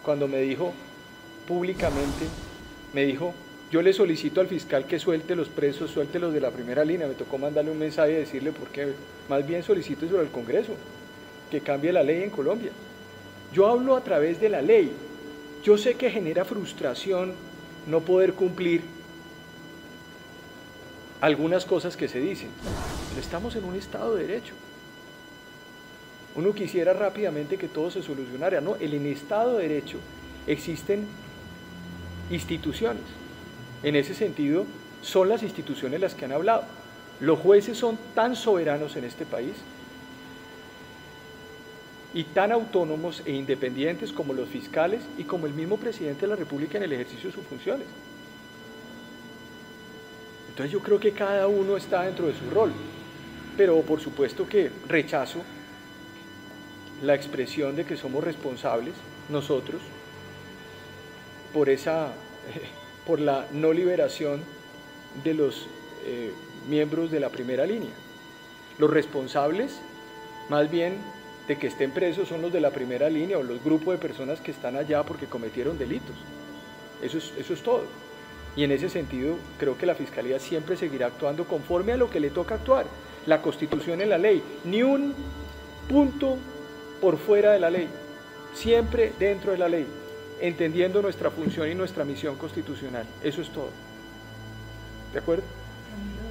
cuando me dijo públicamente, me dijo, yo le solicito al fiscal que suelte los presos, suelte los de la primera línea. Me tocó mandarle un mensaje y decirle por qué. Más bien solicito eso al Congreso, que cambie la ley en Colombia. Yo hablo a través de la ley. Yo sé que genera frustración no poder cumplir algunas cosas que se dicen, pero estamos en un Estado de Derecho. Uno quisiera rápidamente que todo se solucionara. No, en el Estado de Derecho existen instituciones. En ese sentido, son las instituciones las que han hablado. Los jueces son tan soberanos en este país y tan autónomos e independientes como los fiscales y como el mismo presidente de la República en el ejercicio de sus funciones. Entonces yo creo que cada uno está dentro de su rol, pero por supuesto que rechazo la expresión de que somos responsables nosotros por la no liberación de los miembros de la primera línea. Los responsables, más bien, de que estén presos son los de la primera línea o los grupos de personas que están allá porque cometieron delitos. Eso es todo. Y en ese sentido, creo que la Fiscalía siempre seguirá actuando conforme a lo que le toca actuar. La Constitución es la ley, ni un punto por fuera de la ley, siempre dentro de la ley, entendiendo nuestra función y nuestra misión constitucional. Eso es todo. ¿De acuerdo?